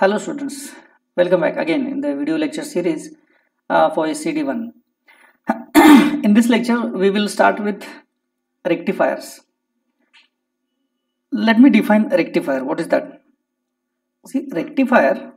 Hello students, welcome back again in the video lecture series for SCD1. In this lecture, we will start with rectifiers. Let me define rectifier. What is that? See, rectifier,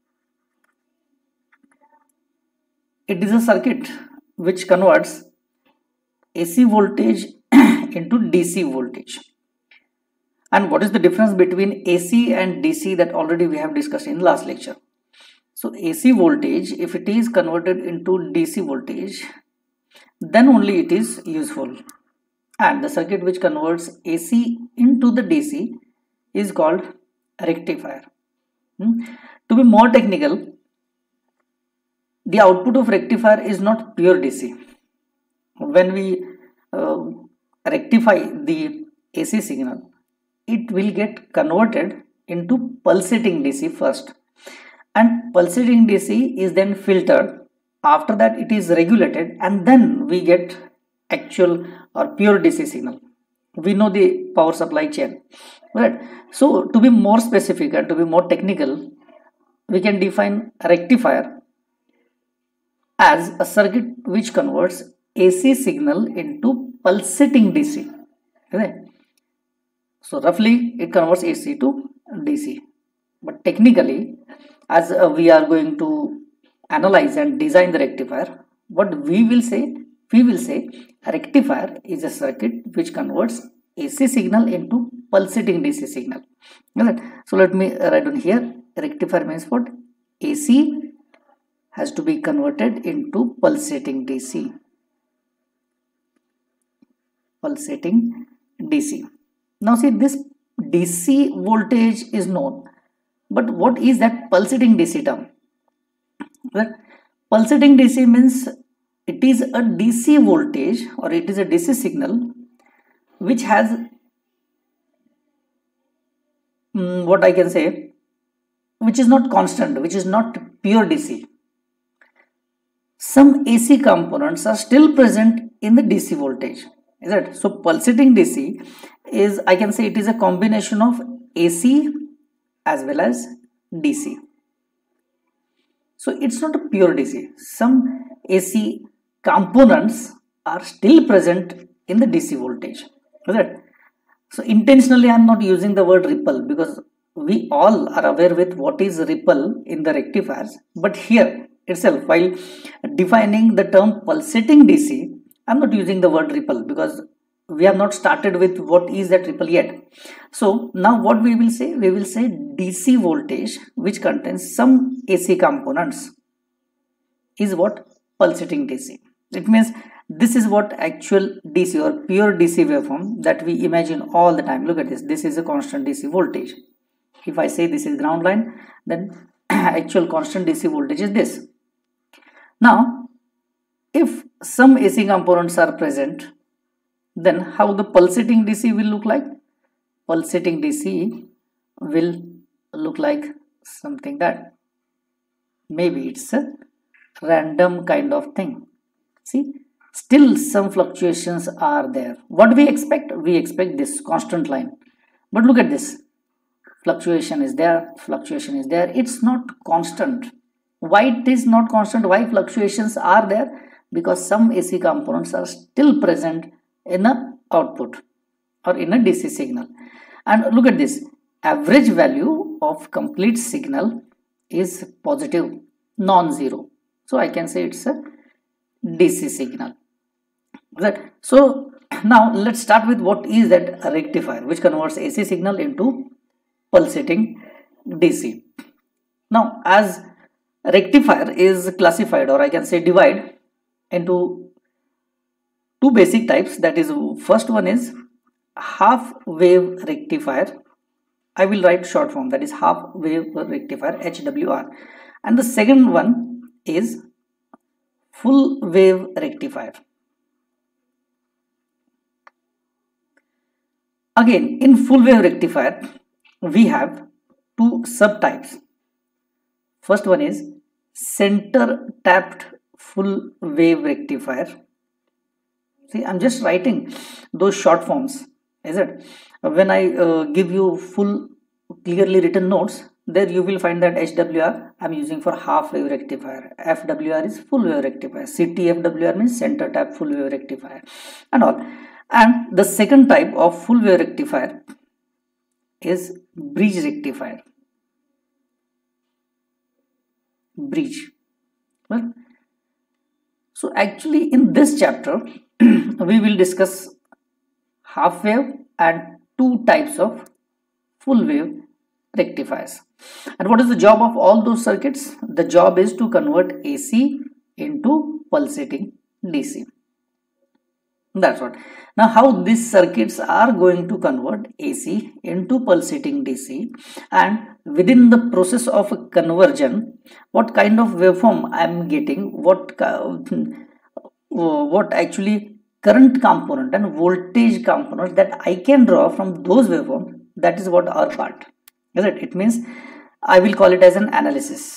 it is a circuit which converts AC voltage into DC voltage. And what is the difference between AC and DC that already we have discussed in last lecture? So AC voltage, if it is converted into DC voltage, then only it is useful. And the circuit which converts AC into the DC is called rectifier. To be more technical, the output of rectifier is not pure DC. When we rectify the AC signal, it will get converted into pulsating DC first, and pulsating DC is then filtered. After that it is regulated, and then we get actual or pure DC signal. We know the power supply chain, right? So to be more specific and to be more technical, we can define a rectifier as a circuit which converts AC signal into pulsating DC. Okay? So roughly it converts AC to DC, but technically, as we are going to analyze and design the rectifier, what we will say a rectifier is a circuit which converts AC signal into pulsating DC signal. Right? So let me write on here, rectifier means what? AC has to be converted into pulsating DC. Pulsating DC. Now see, this DC voltage is known, but what is that pulsating DC term? Right? Pulsating DC means it is a DC voltage, or it is a DC signal which has what I can say, which is not constant, which is not pure DC. Some AC components are still present in the DC voltage. Is it? So pulsating DC is, I can say, it is a combination of AC as well as DC. So it's not a pure DC. Some AC components are still present in the DC voltage. Is it? So intentionally I am not using the word ripple, because we all are aware with what is ripple in the rectifiers. But here itself, while defining the term pulsating DC, I am not using the word ripple because we have not started with what is that ripple yet. So now what we will say? We will say DC voltage which contains some AC components is what? Pulsating DC. It means this is what actual DC or pure DC waveform that we imagine all the time. Look at this. This is a constant DC voltage. If I say this is ground line, then actual constant DC voltage is this. Now, if some AC components are present, then how the pulsating DC will look like? Pulsating DC will look like something that maybe it's a random kind of thing. See, still some fluctuations are there. What we expect? We expect this constant line. But look at this. Fluctuation is there, fluctuation is there. It's not constant. Why it is not constant? Why fluctuations are there? Because some AC components are still present in a output or in a DC signal. And look at this, average value of complete signal is positive, non-zero. So I can say it's a DC signal. Right? So now let's start with what is that rectifier which converts AC signal into pulsating DC. Now, as rectifier is classified, or I can say divide into two basic types. That is, first one is half wave rectifier. I will write short form, that is half wave rectifier, HWR. And the second one is full wave rectifier. Again, in full wave rectifier, we have two subtypes. First one is center tapped full wave rectifier. See, I'm just writing those short forms. Is it? When I give you full clearly written notes, there you will find that HWR I'm using for half wave rectifier, FWR is full wave rectifier, CTFWR means center tap full wave rectifier and all. And the second type of full wave rectifier is bridge rectifier. Bridge. Well, so actually in this chapter we will discuss half wave and two types of full wave rectifiers. And what is the job of all those circuits? The job is to convert AC into pulsating DC. That's what. Now how these circuits are going to convert AC into pulsating DC, and within the process of conversion, what kind of waveform I am getting, what actually current component and voltage component that I can draw from those waveforms, that is what our part. Is it? It means I will call it as an analysis.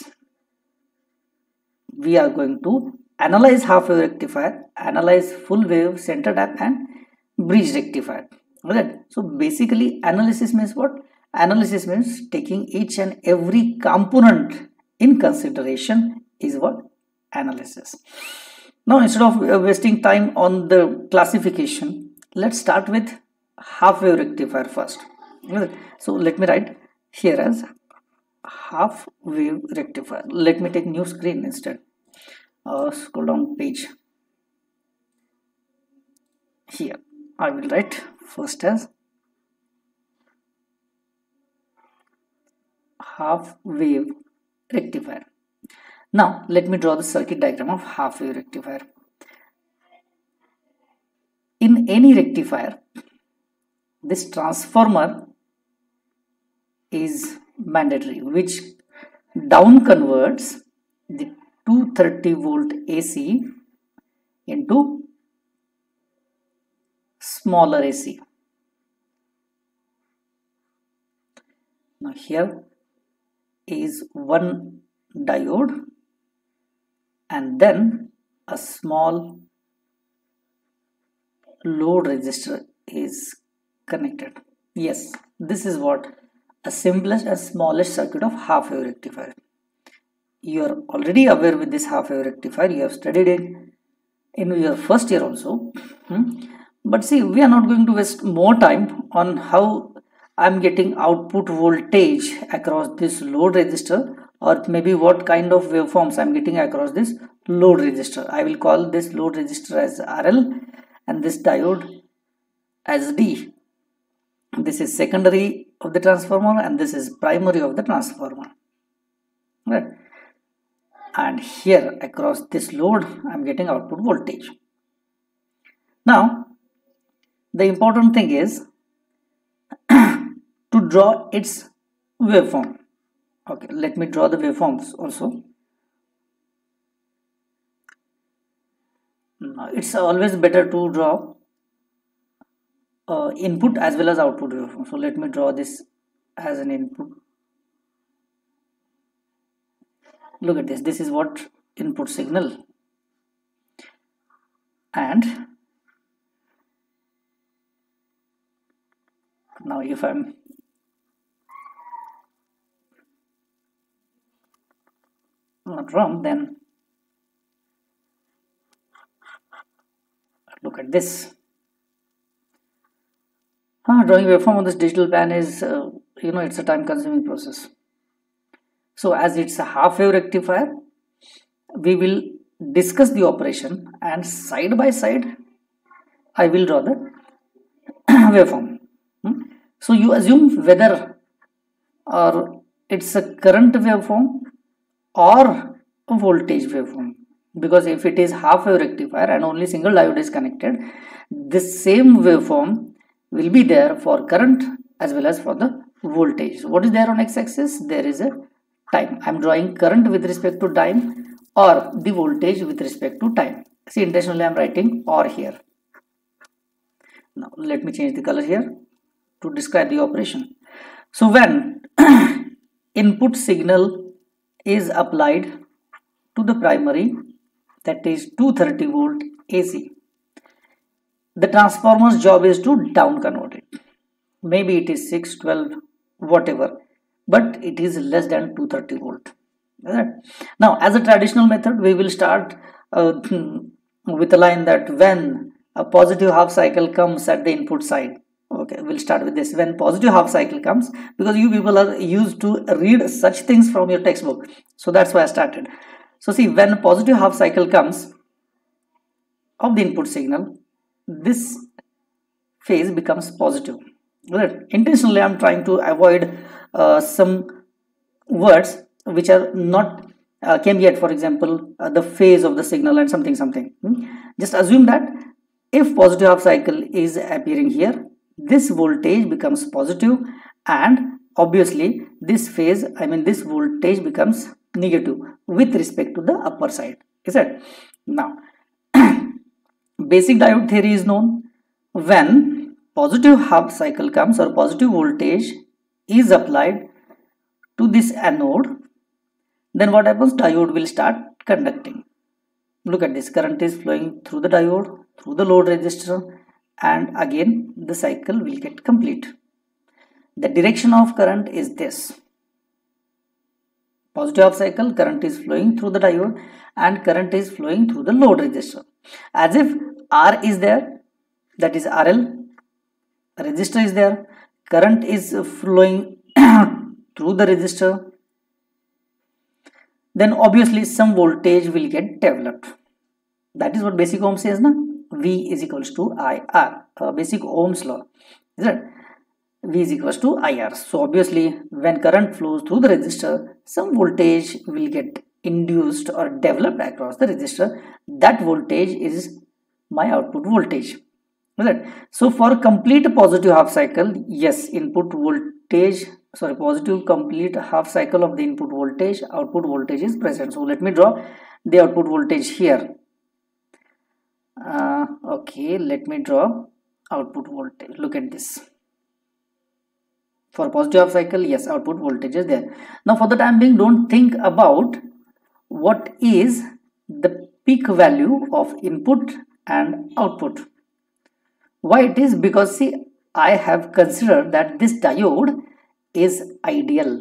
We are going to analyze half wave rectifier, analyze full wave, center tap and bridge rectifier. Right? So basically analysis means what? Analysis means taking each and every component in consideration is what? Analysis. Now instead of wasting time on the classification, let's start with half wave rectifier first. Right? So let me write here as half wave rectifier. Let me take new screen instead. Scroll down page. Here I will write first as half wave rectifier. Now let me draw the circuit diagram of half wave rectifier. In any rectifier, this transformer is mandatory, which down converts the 230 volt AC into smaller AC. Now here is one diode and then a small load resistor is connected. Yes, this is what a simplest and smallest circuit of half wave rectifier. You are already aware with this half wave rectifier. You have studied it in your first year also. But see, we are not going to waste more time on how I am getting output voltage across this load resistor, or maybe what kind of waveforms I am getting across this load resistor. I will call this load resistor as RL and this diode as D. This is secondary of the transformer and this is primary of the transformer. Right? And here across this load I am getting output voltage. Now the important thing is to draw its waveform. Okay, let me draw the waveforms also. Now it's always better to draw input as well as output waveform. So let me draw this as an input. Look at this. This is what input signal, and now if I'm not wrong, then look at this. Drawing waveform on this digital pan is it's a time consuming process. So as it's a half wave rectifier, we will discuss the operation and side by side I will draw the waveform. So you assume whether or it's a current waveform or a voltage waveform, because if it is half wave rectifier and only single diode is connected, this same waveform will be there for current as well as for the voltage. So what is there on x-axis? There is a time. I am drawing current with respect to time or the voltage with respect to time. See, intentionally I am writing or here. Now let me change the color here to describe the operation. So when input signal is applied to the primary, that is 230 volt AC, the transformer's job is to down convert it. Maybe it is 6, 12, whatever. but it is less than 230 volt. Right? Now, as a traditional method, we will start with a line that when a positive half cycle comes at the input side. Okay, we'll start with this. When positive half cycle comes, because you people are used to read such things from your textbook, so that's why I started. So see, when a positive half cycle comes of the input signal, this phase becomes positive. Right? Intentionally, I'm trying to avoid some words which are not came yet. For example, the phase of the signal and something. Just assume that if positive half cycle is appearing here, this voltage becomes positive, and obviously this phase, I mean this voltage, becomes negative with respect to the upper side. Is it? Now, basic diode theory is known. When positive half cycle comes or positive voltage is applied to this anode, then what happens? Diode will start conducting. Look at this, current is flowing through the diode, through the load resistor, and again the cycle will get complete. The direction of current is this. Positive half cycle, current is flowing through the diode and current is flowing through the load resistor. As if R is there, that is RL, resistor is there, current is flowing through the resistor, then obviously some voltage will get developed. That is what basic Ohm says, na? V is equals to IR, basic Ohm's law, is it? V is equals to IR. So obviously when current flows through the resistor, some voltage will get induced or developed across the resistor. That voltage is my output voltage, is it? So for complete positive half cycle, yes, input voltage, sorry, positive complete half cycle of the input voltage, output voltage is present. So let me draw the output voltage here. Okay, let me draw output voltage. Look at this. For positive half cycle, yes, output voltage is there. Now for the time being, don't think about what is the peak value of input and output. Why it is? Because see, I have considered that this diode is ideal.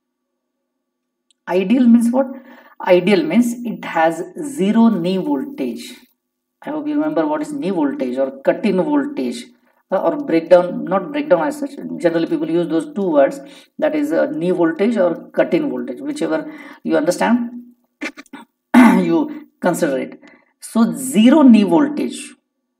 Ideal means what? Ideal means it has zero knee voltage. I hope you remember what is knee voltage or cut-in voltage or breakdown, not breakdown as such. Generally people use those two words, that is knee voltage or cut-in voltage, whichever you understand, you consider it. So zero knee voltage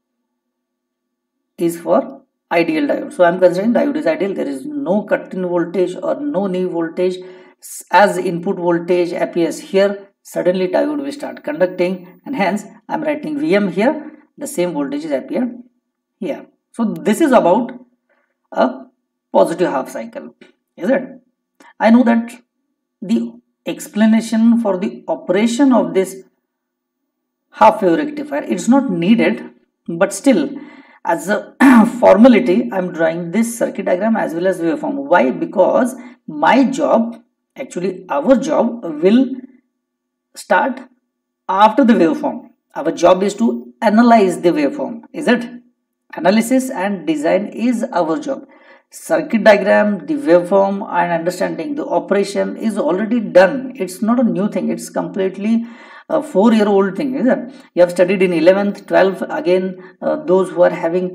is for ideal diode. So I am considering diode is ideal. There is no cut-in voltage or no knee voltage. As input voltage appears here, suddenly diode will start conducting, and hence I am writing Vm here. The same voltages appear here. So this is about a positive half cycle, is it? I know that the explanation for the operation of this half wave rectifier, it's not needed, but still as a formality I am drawing this circuit diagram as well as waveform. Why? Because my job, actually our job, will start after the waveform. Our job is to analyze the waveform, is it? Analysis and design is our job. Circuit diagram, the waveform, and understanding the operation is already done. It's not a new thing. It's completely a 4-year-old thing, isn't it? You have studied in 11th, 12th. Again, those who are having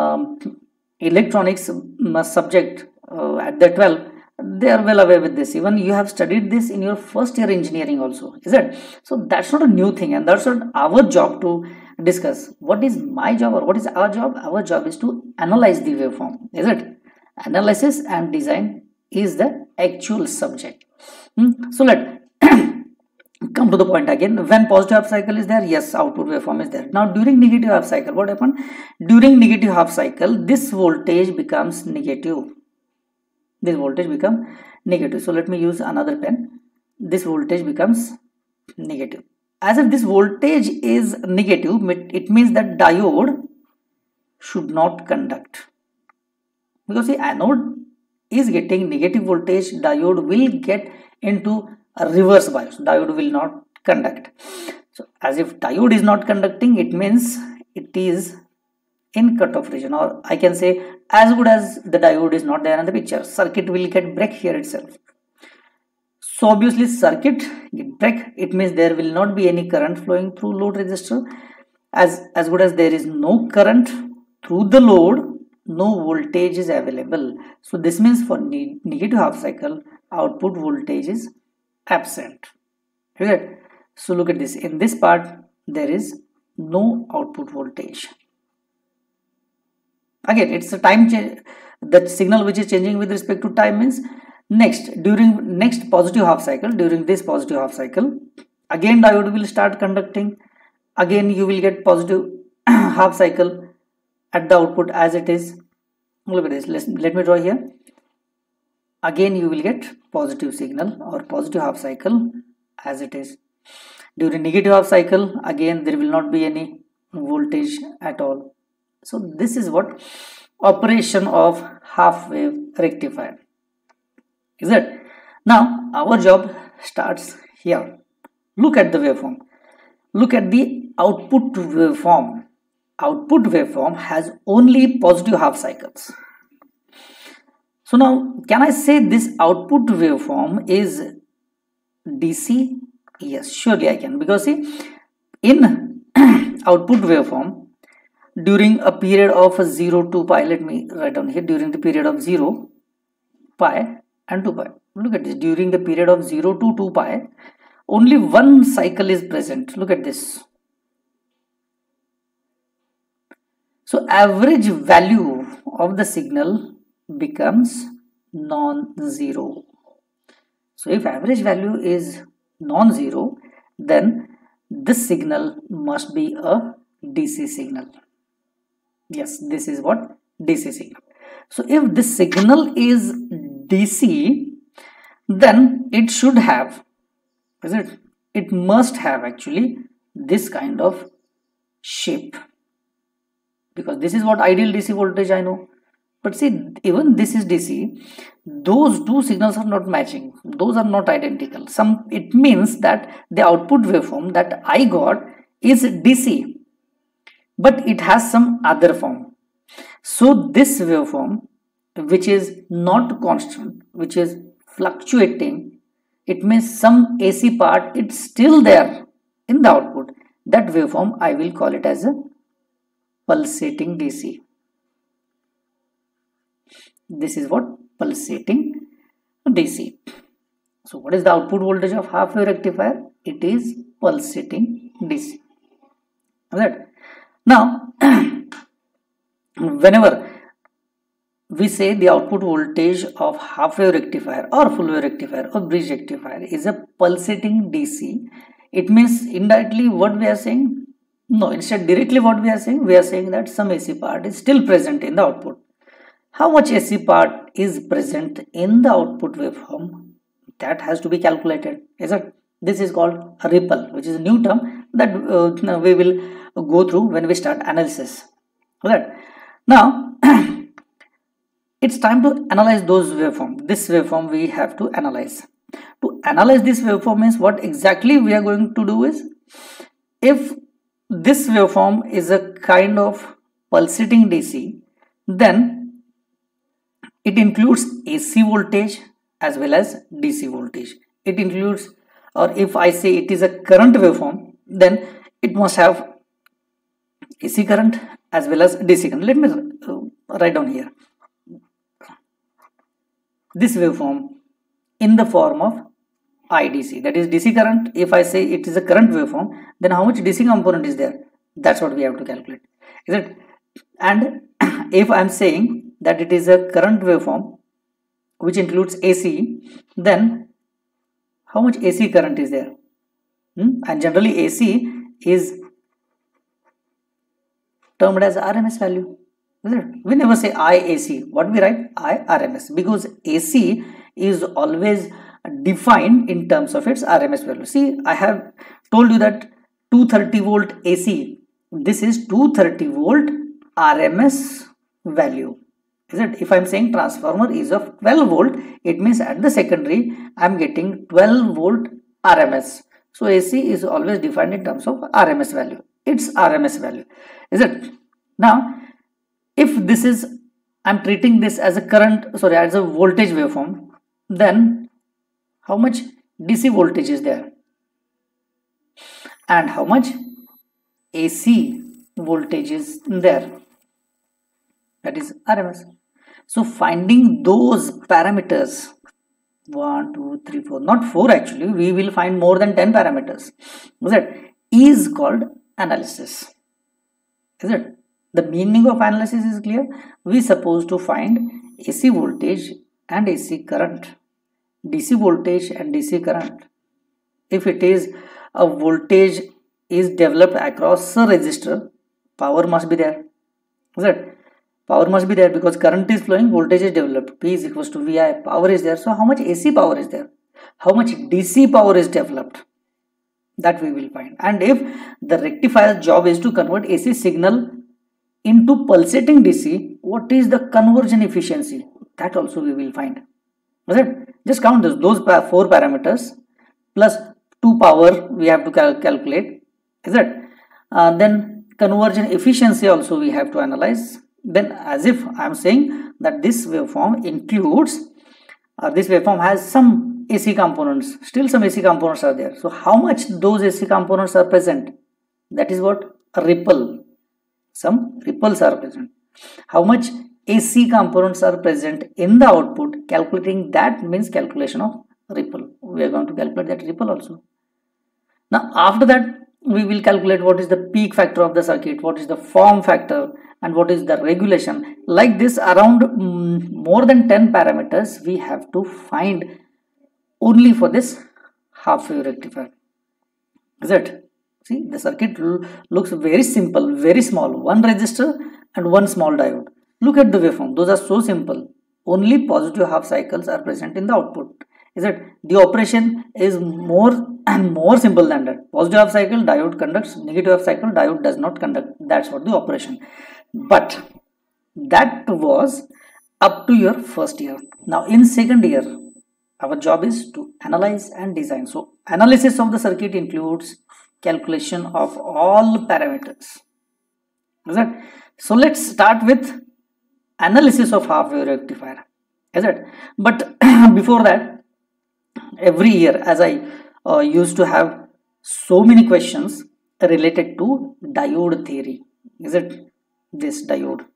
electronics subject at the 12th, they are well aware with this. Even you have studied this in your first year engineering also, is it? So that's not a new thing, and that's not our job to discuss. What is my job or what is our job? Our job is to analyze the waveform, is it? Analysis and design is the actual subject. So let come to the point again. When positive half cycle is there, yes, output waveform is there. Now during negative half cycle, what happened? During negative half cycle, this voltage becomes negative. This voltage becomes negative. So let me use another pen. This voltage becomes negative. As if this voltage is negative, it means that diode should not conduct. Because the anode is getting negative voltage, diode will get into a reverse bias. Diode will not conduct. So as if diode is not conducting, it means it is in cutoff region, or I can say as good as the diode is not there in the picture. Circuit will get break here itself. So obviously circuit get break, it means there will not be any current flowing through load resistor. As good as there is no current through the load, no voltage is available. So this means for negative half cycle, output voltage is absent. Right? So look at this, in this part there is no output voltage. Again, it's a time change, the signal which is changing with respect to time means during next positive half cycle, during this positive half cycle, again diode will start conducting, again you will get positive half cycle at the output as it is. Look at this, let me draw here. Again you will get positive signal or positive half cycle as it is. During negative half cycle, again there will not be any voltage at all. So this is what operation of half wave rectifier is it. Now our job starts here. Look at the waveform, look at the output waveform. Output waveform has only positive half cycles. So now can I say this output waveform is DC? Yes, surely I can, because see, in output waveform during a period of 0 to pi, let me write down here, during the period of 0, pi and 2 pi. Look at this, during the period of 0 to 2 pi, only one cycle is present. Look at this. So average value of the signal becomes non-zero. So if average value is non-zero, then this signal must be a DC signal. Yes, this is what DC signal. So if this signal is DC, then it should have, is it? It must have actually this kind of shape, because this is what ideal DC voltage I know. But see, even this is DC, those two signals are not matching, those are not identical. It means that the output waveform that I got is DC, but it has some other form. So this waveform, which is not constant, which is fluctuating, it means some AC part, it's still there in the output. That waveform I will call it as a pulsating DC. This is what pulsating DC. So what is the output voltage of half wave rectifier? It is pulsating DC. Right. Now whenever we say the output voltage of half wave rectifier or full wave rectifier or bridge rectifier is a pulsating DC, it means indirectly what we are saying? No, instead directly what we are saying that some AC part is still present in the output. How much AC part is present in the output waveform? That has to be calculated. Is it? This is called a ripple, which is a new term that we will go through when we start analysis. Right. Now it's time to analyze those waveform. This waveform we have to analyze. To analyze this waveform means what exactly we are going to do is, if this waveform is a kind of pulsating DC, then it includes AC voltage as well as DC voltage. It includes, or if I say it is a current waveform, then it must have AC current as well as DC current. Let me write down here. This waveform in the form of IDC, that is DC current. If I say it is a current waveform, then how much DC component is there? That's what we have to calculate. Is it? And if I am saying that it is a current waveform which includes AC, then how much AC current is there? And generally AC is termed as RMS value. We never say IAC. What we write? IRMS, because AC is always defined in terms of its RMS value. See, I have told you that 230 volt AC, this is 230 volt RMS value. Is it? If I am saying transformer is of 12 volt, it means at the secondary I am getting 12 volt RMS. So AC is always defined in terms of RMS value. It's RMS value. Is it? Now, if this is, I am treating this as a current, as a voltage waveform, then how much DC voltage is there and how much AC voltage is there, that is RMS. So finding those parameters, 1 2 3 4, not 4 actually, we will find more than 10 parameters, is called analysis. Is it? The meaning of analysis is clear. We supposed to find AC voltage and AC current, DC voltage and DC current. If it is a voltage is developed across a resistor, power must be there. Is it? Power must be there because current is flowing, voltage is developed. P is equals to VI, power is there. So how much AC power is there? How much DC power is developed? That we will find. And if the rectifier's job is to convert AC signal into pulsating DC, what is the conversion efficiency? That also we will find. Is it? Just count those 4 parameters plus 2 power we have to calculate. Is it? Then conversion efficiency also we have to analyze. Then as if I am saying that this waveform includes, this waveform has some AC components, still some AC components are there. So how much those AC components are present? That is what? A ripple. Some ripples are present. How much AC components are present in the output? Calculating that means calculation of ripple. We are going to calculate that ripple also. Now after that we will calculate what is the peak factor of the circuit, what is the form factor, and what is the regulation. Like this, around more than 10 parameters we have to find only for this half wave rectifier. Is it? See, the circuit looks very simple, very small. One resistor and one small diode. Look at the waveform. Those are so simple. Only positive half cycles are present in the output. Is it? The operation is more and more simple than that. Positive half cycle, diode conducts. Negative half cycle, diode does not conduct. That's what the operation. But that was up to your first year. Now in second year, our job is to analyze and design. So analysis of the circuit includes calculation of all parameters. Is it? So let's start with analysis of half wave rectifier. Is it? But before that, every year as I used to have so many questions related to diode theory. Is it? This diode.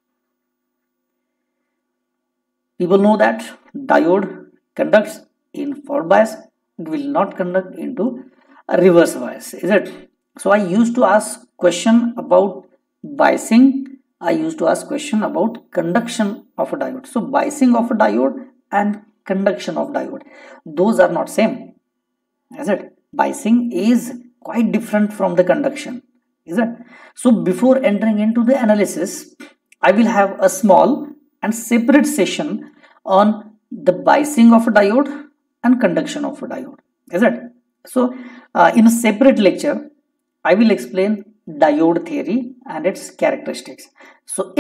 People know that diode conducts in forward bias, it will not conduct into a reverse bias. Is it? So I used to ask question about biasing. I used to ask question about conduction of a diode. So biasing of a diode and conduction of diode, those are not same. Is it? Biasing is quite different from the conduction. Is it? So before entering into the analysis, I will have a small and separate session on the biasing of a diode and conduction of a diode. Is it? So in a separate lecture, I will explain diode theory and its characteristics. So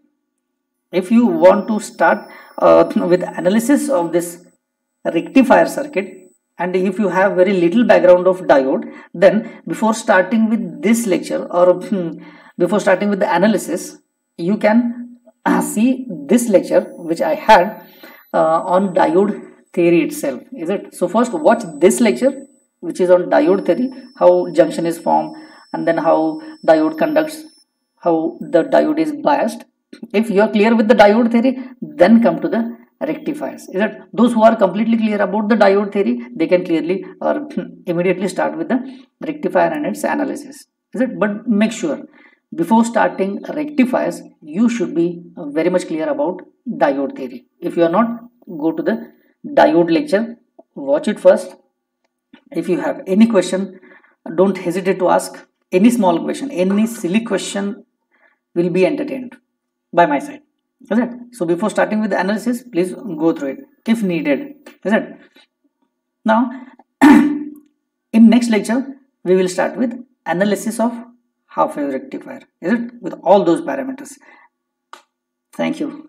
if you want to start with analysis of this rectifier circuit, and if you have very little background of diode, then before starting with this lecture or before starting with the analysis, you can see this lecture which I had on diode theory itself. Is it? So first watch this lecture which is on diode theory, how junction is formed, and then how diode conducts, how the diode is biased. If you are clear with the diode theory, then come to the rectifiers. Is it? Those who are completely clear about the diode theory, they can clearly or immediately start with the rectifier and its analysis. Is it? But make sure before starting rectifiers, you should be very much clear about diode theory. If you are not, go to the diode lecture, watch it first. If you have any question, don't hesitate to ask. Any small question, any silly question will be entertained by my side. Is it? So before starting with the analysis, please go through it if needed. Is it? Now in next lecture we will start with analysis of half wave rectifier. Is it? With all those parameters. Thank you.